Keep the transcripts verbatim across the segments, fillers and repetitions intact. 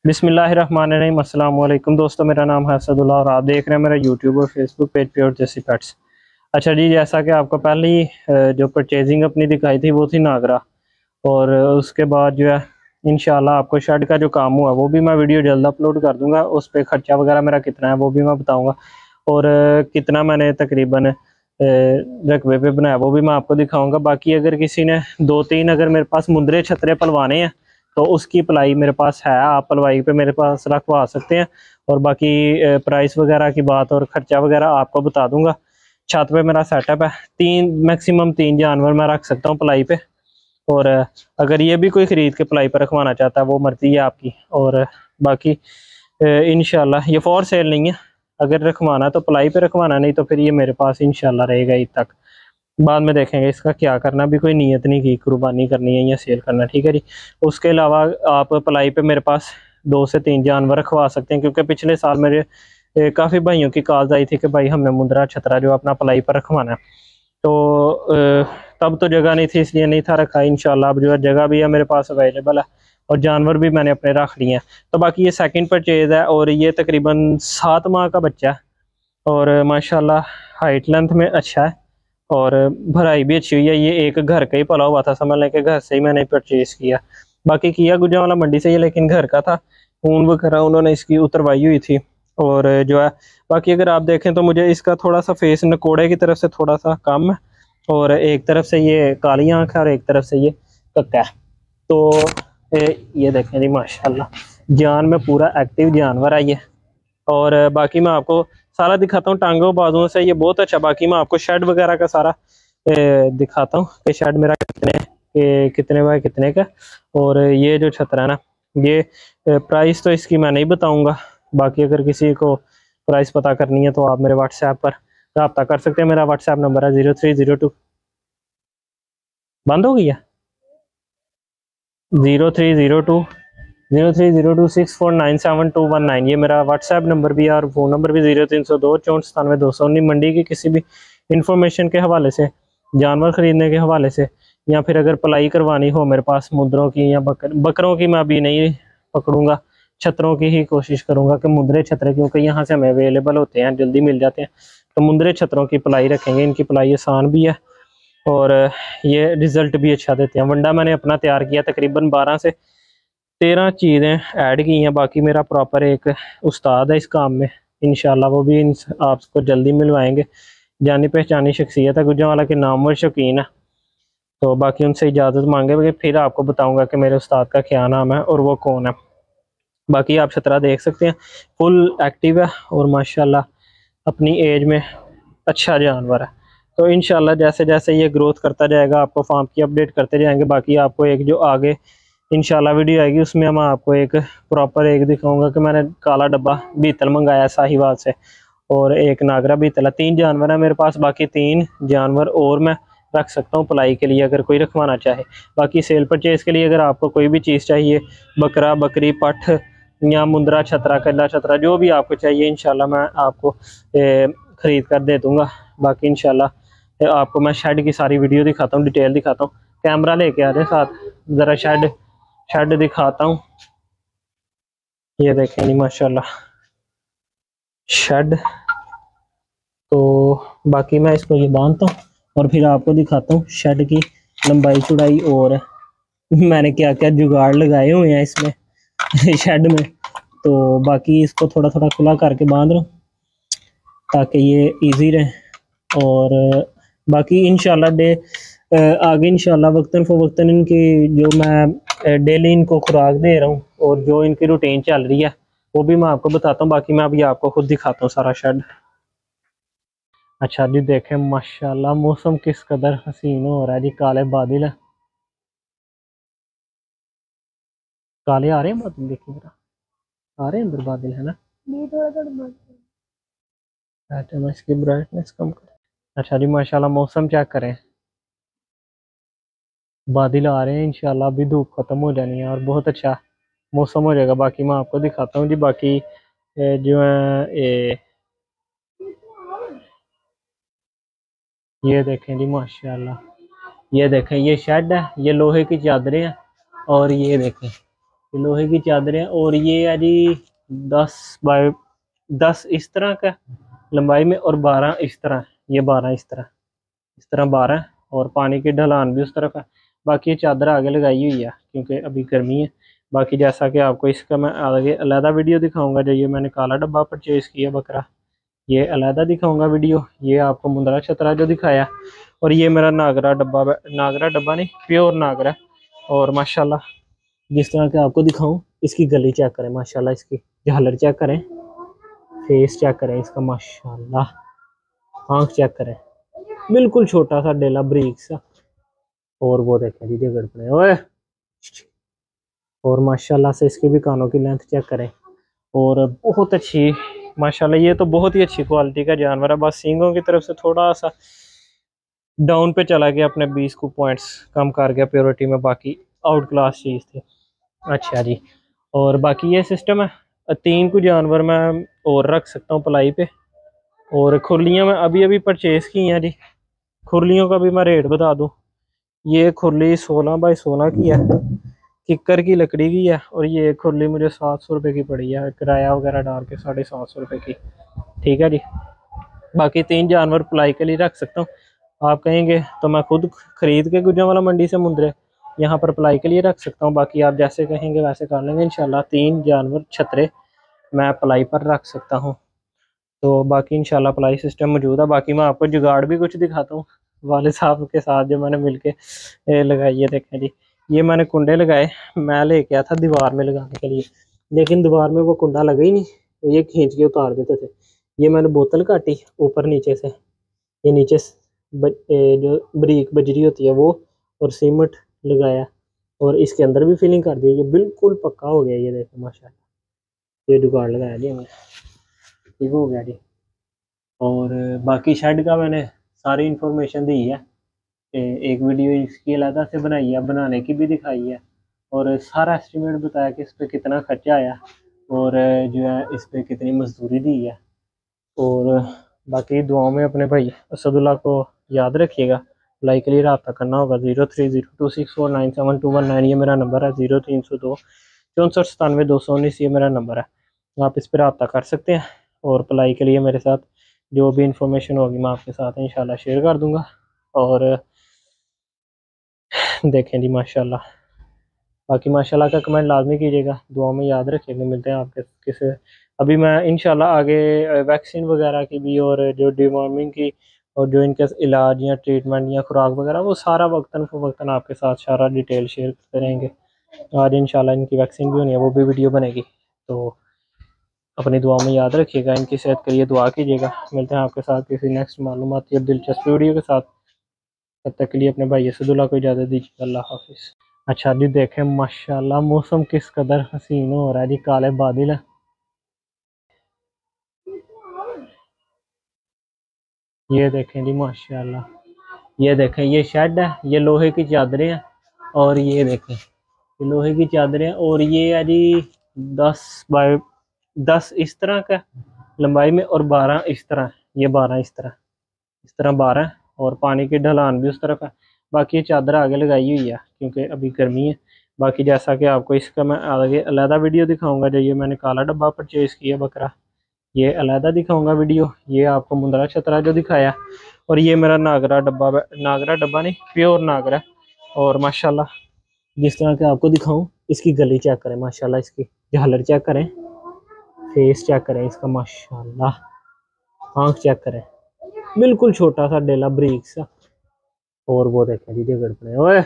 बिस्मिल्लाहिर्रहमानिर्रहीम। अस्सलाम वालेकुम दोस्तों, मेरा नाम है असदुल्ला और आप देख रहे हैं मेरा यूट्यूब और Facebook page pure desi pets. अच्छा जी, जैसा कि आपको पहले ही अ, जो परचेजिंग अपनी दिखाई थी वो थी नागरा, और उसके बाद जो है इंशाल्लाह आपको शेड का जो काम हुआ वो भी मैं वीडियो जल्द अपलोड कर दूंगा। उस पर खर्चा वगैरह मेरा कितना है वो भी मैं बताऊँगा, और अ, कितना मैंने तकरीबन अ, रकबे पे बनाया वो भी मैं आपको दिखाऊँगा। बाकी अगर किसी ने दो तीन अगर मेरे पास मुंदरे छतरे पलवाने हैं तो उसकी पलाई मेरे पास है, आप पलवाई पे मेरे पास रखवा सकते हैं। और बाकी प्राइस वगैरह की बात और ख़र्चा वगैरह आपको बता दूंगा। छत पे मेरा सेटअप है, तीन मैक्सिमम तीन जानवर मैं रख सकता हूँ पलाई पे। और अगर ये भी कोई ख़रीद के पलाई पर रखवाना चाहता है वो मर्ज़ी है आपकी। और बाकी इंशाल्लाह ये फॉर सेल नहीं है, अगर रखवाना तो पलाई पे रखवाना, नहीं तो फिर ये मेरे पास इंशाल्लाह रहेगा ईद तक। बाद में देखेंगे इसका क्या करना, भी कोई नीयत नहीं की कुर्बानी करनी है या सेल करना, ठीक है जी। उसके अलावा आप पलाई पे मेरे पास दो से तीन जानवर रखवा सकते हैं, क्योंकि पिछले साल मेरे काफ़ी भाइयों की कॉल्स आई थी कि भाई हमें मुंदरा छतरा जो अपना पलाई पर रखवाना है। तो अ, तब तो जगह नहीं थी इसलिए नहीं था रखा। इंशाल्लाह अब जो है जगह भी है मेरे पास अवेलेबल है और जानवर भी मैंने अपने रख लिए हैं। तो बाकी ये सेकंड परचेज़ है और ये तकरीबन सात माह का बच्चा है और माशाल्लाह हाइट लेंथ में अच्छा है और भराई भी अच्छी हुई है। ये एक घर का ही पला हुआ था, समझ लें कि घर से ही मैंने परचेज़ किया। बाकी किया गुजरांवाला मंडी से ही, लेकिन घर का था, ऊन वगैरह उन्होंने इसकी उतरवाई हुई थी। और जो है बाकी अगर आप देखें तो मुझे इसका थोड़ा सा फेस नकोड़े की तरफ से थोड़ा सा कम है, और एक तरफ से ये काली आँख है और एक तरफ से ये कक्का है। तो ए, ये देखें जी माशाल्लाह जान में पूरा एक्टिव जानवर है ये। और बाकी मैं आपको सारा दिखाता हूँ टांगों बाजुओं से, ये बहुत अच्छा। बाकी मैं आपको शेड वगैरह का सारा ए, दिखाता हूँ कि शेड मेरा कितने के कितने बाय कितने का। और ये जो छतरा है ना, ये प्राइस तो इसकी मैं नहीं बताऊँगा। बाकी अगर किसी को प्राइस पता करनी है तो आप मेरे व्हाट्सएप पर रब्ता कर सकते हैं। मेरा व्हाट्सएप नंबर है ज़ीरो थ्री ज़ीरो टू, बंद हो गई है, zero three zero two zero three zero two six four nine seven two one nine. ये मेरा व्हाट्सएप नंबर भी है और फ़ोन नंबर भी ज़ीरो तीन सौ दो चौंठ सतानवे दो सौ उन्नीस। मंडी की किसी भी इंफॉर्मेशन के हवाले से, जानवर ख़रीदने के हवाले से, या फिर अगर पलाई करवानी हो मेरे पास मुंदरों की या बकर बकरों की, मैं अभी नहीं पकड़ूंगा, छतरों की ही कोशिश करूँगा कि मुंदरे छतरे, क्योंकि यहाँ से हमें अवेलेबल होते हैं, जल्दी मिल जाते हैं। तो मुंदरे छतरों की पलाई रखेंगे, इनकी पलाई आसान भी है और ये रिज़ल्ट भी अच्छा देते हैं। वंडा मैंने अपना तैयार किया, तकरीबन बारह से तेरह चीज़ें ऐड की हैं। बाकी मेरा प्रॉपर एक उस्ताद है इस काम में, इंशाल्लाह वो भी इन आपको जल्दी मिलवाएंगे। जानी पहचानी शख्सियत है, गुजरांवाला के नामवर शौकीन है। तो बाकी उनसे इजाज़त मांगे फिर आपको बताऊंगा कि मेरे उस्ताद का क्या नाम है और वो कौन है। बाकी आप छतरा देख सकते हैं, फुल एक्टिव है और माशाल्लाह अपनी एज में अच्छा जानवर है। तो इंशाल्लाह जैसे जैसे ये ग्रोथ करता जाएगा आपको फार्म की अपडेट करते जाएंगे। बाकी आपको एक जो आगे इंशाल्लाह वीडियो आएगी उसमें मैं आपको एक प्रॉपर एक दिखाऊंगा कि मैंने काला डब्बा बीतल मंगाया साहिवाल से, और एक नागरा बीतल है। तीन जानवर है मेरे पास, बाकी तीन जानवर और मैं रख सकता हूँ पलाई के लिए अगर कोई रखवाना चाहे। बाकी सेल परचेज के लिए अगर आपको कोई भी चीज़ चाहिए, बकरा बकरी पठ या मुंदरा छतरा कल्ला छतरा, जो भी आपको चाहिए इंशाल्लाह मैं आपको ए, ख़रीद कर दे दूँगा। बाकी इंशाल्लाह आपको मैं शेड की सारी वीडियो दिखाता हूँ, डिटेल दिखाता हूँ। कैमरा लेके आ जाए साथ, ज़रा शेड शेड दिखाता हूँ। ये देखें नहीं माशाल्लाह शेड। तो बाकी मैं इसको ये बांधता हूँ और फिर आपको दिखाता हूँ शेड की लंबाई चौड़ाई और मैंने क्या क्या जुगाड़ लगाए हुए हैं इसमें शेड में। तो बाकी इसको थोड़ा थोड़ा खुला करके बांध रहा हूँ ताकि ये इजी रहे। और बाकी इंशाल्लाह डे आगे इंशाल्लाह वक्तन फ़वक्तन इनकी जो मैं डेली इनको खुराक दे रहा हूँ और जो इनकी रूटीन चल रही है वो भी मैं आपको बताता हूँ। बाकी मैं अभी आपको खुद दिखाता हूँ सारा शेड। अच्छा जी देखें माशाल्लाह मौसम किस कदर हसीन हो रहा है जी। काले बादल है, काले आ रहे हैं बादल, देखिए जरा आ रहे हैं अंदर बादल, है ना। अच्छा मैं इसकी ब्राइटनेस कम कर। अच्छा जी माशाल्लाह मौसम चेक करें, बादल आ रहे हैं, इंशाल्लाह अभी धूप खत्म हो जानी है और बहुत अच्छा मौसम हो जाएगा। बाकी मैं आपको दिखाता हूँ जी। बाकी ए, जो है ए, ये देखें जी माशाल्लाह, ये देखें ये शेड है, ये लोहे की चादरें हैं और ये देखें ये लोहे की चादरें, और ये है जी दस बाय दस इस तरह का लंबाई में, और बारह इस तरह, ये बारह इस तरह, इस तरह बारह, और पानी की ढलान भी उस तरफ है। बाकी ये चादर आगे लगाई हुई है क्योंकि अभी गर्मी है। बाकी जैसा कि आपको इसका मैं आगे अलहदा वीडियो दिखाऊंगा, जो ये मैंने काला डब्बा परचेज़ किया बकरा, ये अलहदा दिखाऊंगा वीडियो। ये आपको मुंदरा छतरा जो दिखाया, और ये मेरा नागरा डब्बा, नागरा डब्बा नहीं, प्योर नागरा। और माशाल्लाह जिस तरह के आपको दिखाऊं, इसकी गली चेक करें माशाल्लाह, इसकी झालर चेक करें, फेस चेक करें इसका माशाल्लाह, आँख चेक करें, बिल्कुल छोटा सा डेला ब्रीक सा। और वो देखें जी जगड़ पड़े ओए, और माशाल्लाह से इसके भी कानों की लेंथ चेक करें, और बहुत अच्छी माशाल्लाह, ये तो बहुत ही अच्छी क्वालिटी का जानवर है। बस सींगों की तरफ से थोड़ा सा डाउन पे चला गया, अपने बीस को पॉइंट्स कम कर गया प्योरिटी में, बाकी आउट क्लास चीज़ थी। अच्छा जी, और बाकी ये सिस्टम है, तीन को जानवर मैं और रख सकता हूँ पलाई पे। और खुरलियाँ मैं अभी अभी परचेज़ की हैं जी। खुरलियों का भी मैं रेट बता दूँ, ये खुरली सोलह बाई सोलह की है, किक्कर की लकड़ी की है, और ये खुरली मुझे सात सौ रुपये की पड़ी है, किराया वगैरह डाल के साढ़े सात सौ रुपये की। ठीक है जी, बाकी तीन जानवर पलाई के लिए रख सकता हूँ। आप कहेंगे तो मैं खुद ख़रीद के गुजरांवाला मंडी से मुंदरे यहाँ पर पलाई के लिए रख सकता हूँ। बाकी आप जैसे कहेंगे वैसे कर लेंगे इंशाल्लाह। तीन जानवर छतरे मैं पलाई पर रख सकता हूँ, तो बाकी इंशाल्लाह पलाई सिस्टम मौजूद है। बाकी मैं आपको जुगाड़ भी कुछ दिखाता हूँ वाले साहब के साथ जो मैंने मिलके लगाई है। देखें जी, ये मैंने कुंडे लगाए, मैं लेके आया था दीवार में लगाने के लिए, लेकिन दीवार में वो कुंडा लगा ही नहीं, तो ये खींच के उतार देते थे। ये मैंने बोतल काटी ऊपर नीचे से, ये नीचे जो बरीक बजरी होती है वो, और सीमेंट लगाया, और इसके अंदर भी फिलिंग कर दी। ये बिल्कुल पक्का हो गया, ये देखो माशाल्लाह, ये जुगाड़ लगाया जी हमने, ठीक हो गया जी। और बाकी शेड का मैंने सारी इन्फॉर्मेशन दी है, एक वीडियो इसकी अलग से बनाई है, बनाने की भी दिखाई है, और सारा एस्टिमेट बताया कि इस पर कितना खर्चा आया, और जो है इस पर कितनी मजदूरी दी है। और बाकी दुआओं में अपने भाई असदुल्ला को याद रखिएगा। लाइक के लिए रब्ता करना होगा, zero three zero two six four nine seven two one nine ये मेरा नंबर है, ज़ीरो तीन सौ दो चौंसठ सतानवे दो सौ उन्नीस ये मेरा नंबर है, आप इस पर रब्ता कर सकते हैं। और पलाई के लिए मेरे साथ जो भी इंफॉर्मेशन होगी मैं आपके साथ इंशाल्लाह शेयर कर दूंगा। और देखें जी माशाल्लाह, बाकी माशाल्लाह का कमेंट लाजमी कीजिएगा, दुआ में याद रखिएगा। मिलते हैं आपके किसे, अभी मैं इंशाल्लाह आगे वैक्सीन वगैरह की भी, और जो डिवॉर्मिंग की, और जो इनके इलाज या ट्रीटमेंट या खुराक वगैरह, वो सारा वक्तन फ़वक्तन आपके साथ सारा डिटेल शेयर करते रहेंगे। आज इंशाल्लाह इनकी वैक्सीन भी होनी है, वो भी वीडियो बनेगी, तो अपनी दुआ में याद रखिएगा, इनकी सेहत के लिए दुआ कीजिएगा। मिलते हैं आपके साथ किसी नेक्स्ट मालूमात या दिलचस्प वीडियो के साथ, तब तक के लिए अपने भाई असदुल्ला को इजाज़त दीजिए, अल्लाह हाफिज़। अच्छा जी, देखें माशाल्लाह मौसम किस कदर हसीन हो रहा है जी, काले बादल है। ये देखें जी माशाल्लाह, ये देखें, ये शेड है, ये लोहे की चादरें हैं, और ये देखें ये लोहे की चादरें, और ये है जी दस बाय दस इस तरह का लंबाई में, और बारह इस तरह, ये बारह इस तरह, इस तरह बारह, और पानी की ढलान भी उस तरफ है। बाकी ये चादर आगे लगाई हुई है क्योंकि अभी गर्मी है। बाकी जैसा कि आपको इसका मैं आगे अलहदा वीडियो दिखाऊंगा, जो ये मैंने काला डब्बा परचेज़ किया बकरा, ये अलहदा दिखाऊंगा वीडियो। ये आपको मुंदरा छतरा जो दिखाया, और ये मेरा नागरा डब्बा, नागरा डब्बा नहीं, प्योर नागरा। और माशाल्लाह जिस तरह के आपको दिखाऊं, इसकी गली चेक करें माशाल्लाह, इसकी झालर चेक करें, फेस चेक करें इसका माशाल्लाह, आँख चेक करें, बिल्कुल छोटा सा डेला ब्रीक सा। और वो देखें जी जगड़ पड़े ओए,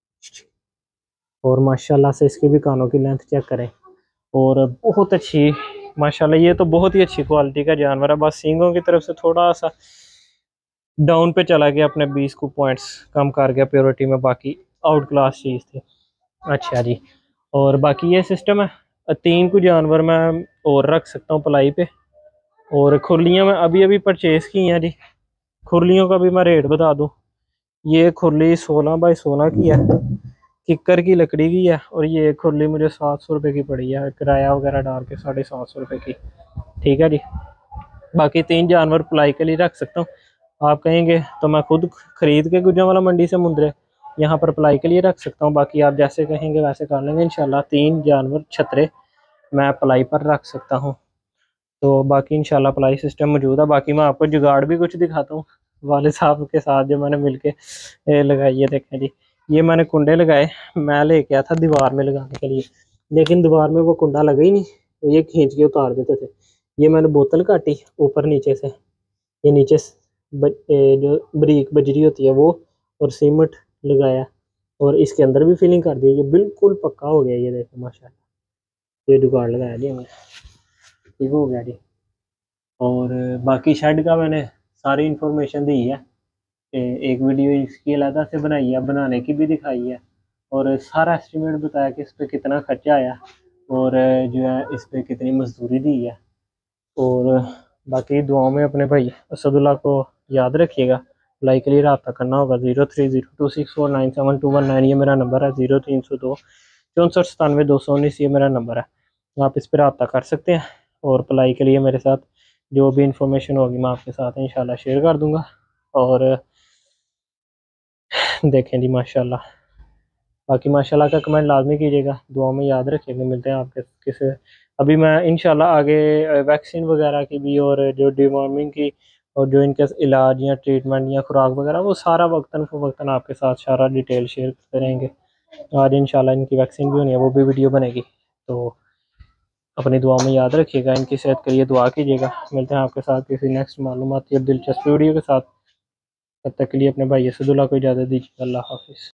और माशाल्लाह से इसके भी कानों की लेंथ चेक करें, और बहुत अच्छी माशाल्लाह, ये तो बहुत ही अच्छी क्वालिटी का जानवर है। बस सींगों की तरफ से थोड़ा सा डाउन पे चला गया, अपने बीस को पॉइंट्स कम कर गया प्योरिटी में, बाकी आउट क्लास चीज़ थी। अच्छा जी, और बाकी ये सिस्टम है, तीन को जानवर मैं और रख सकता हूँ पलाई पे। और खुरलियाँ मैं अभी अभी परचेज़ की हैं जी। खुरलियों का भी मैं रेट बता दूँ, ये खुरली सोलह बाई सोलह की है, किक्कर की लकड़ी की है, और ये खुरली मुझे सात सौ रुपये की पड़ी है, किराया वगैरह डाल के साढ़े सात सौ रुपये की। ठीक है जी, बाकी तीन जानवर पलाई के लिए रख सकता हूँ। आप कहेंगे तो मैं खुद ख़रीद के गुजरांवाला मंडी से मुंदरे यहाँ पर पलाई के लिए रख सकता हूँ। बाकी आप जैसे कहेंगे वैसे कर लेंगे इंशाल्लाह। तीन जानवर पलाई के लिए रख सकते हैं। और बाकी आप कहेंगे तो मैं खुद ख़रीद के गुजरांवाला मंडी से मुंदरे यहाँ पर अप्लाई के लिए रख सकता हूँ। बाकी आप जैसे कहेंगे वैसे कर लेंगे इंशाल्लाह। तीन जानवर छतरे मैं अप्लाई पर रख सकता हूँ। तो बाकी इंशाल्लाह अप्लाई सिस्टम मौजूद है। बाकी मैं आपको जुगाड़ भी कुछ दिखाता हूँ वाले साहब के साथ जो मैंने मिलके लगाई। ये देखें जी, ये मैंने कुंडे लगाए, मैं लेके आया था दीवार में लगाने के लिए, लेकिन दीवार में वो कुंडा लगा ही नहीं, तो ये खींच के उतार देते थे। ये मैंने बोतल काटी ऊपर नीचे से, ये नीचे ब, ए, जो बरीक बजरी होती है वो, और सीमेंट लगाया और इसके अंदर भी फिलिंग कर दी। ये बिल्कुल पक्का हो गया। ये देखें माशाल्लाह, ये जुगाड़ लगाया जी हमने, ठीक हो गया जी। और बाकी शेड का मैंने सारी इन्फॉर्मेशन दी है, एक वीडियो इसकी अलग से बनाई है, बनाने की भी दिखाई है, और सारा एस्टिमेट बताया कि इस पर कितना खर्चा आया और जो है इस पर कितनी मजदूरी दी है। और बाकी दुआओं में अपने भाई असदुल्ला को याद रखिएगा। लाइक के लिए रब्ता करना होगा zero three zero two six four nine seven two one nine, ये मेरा नंबर है। ज़ीरो तीन सौ दो चौंसठ सतानवे दो सौ उन्नीस, ये मेरा नंबर है। आप इस पर रब्ता कर सकते हैं। और अप्लाई के लिए मेरे साथ जो भी इंफॉर्मेशन होगी मैं आपके साथ इंशाल्लाह शेयर कर दूंगा। और देखें जी माशाल्लाह, बाकी माशाल्लाह का कमेंट लाजमी कीजिएगा, दुआ में याद रखिएगा। मिलते हैं आपके किस अभी मैं इंशाल्लाह आगे वैक्सीन वगैरह की भी और जो डिवॉर्मिंग की और जो इनके इलाज या ट्रीटमेंट या खुराक वगैरह, वो सारा वक्तन फ़वक्तन आपके साथ सारा डिटेल शेयर करते रहेंगे। आज इंशाल्लाह इनकी वैक्सीन भी होनी है, वो भी वीडियो बनेगी। तो अपनी दुआ में याद रखिएगा, इनकी सेहत के लिए दुआ कीजिएगा। मिलते हैं आपके साथ किसी नेक्स्ट मालूमाती और दिलचस्प वीडियो के साथ। तब तक के लिए अपने भाई असदुल्ला को इजाज़त दीजिए। अल्लाह हाफिज़।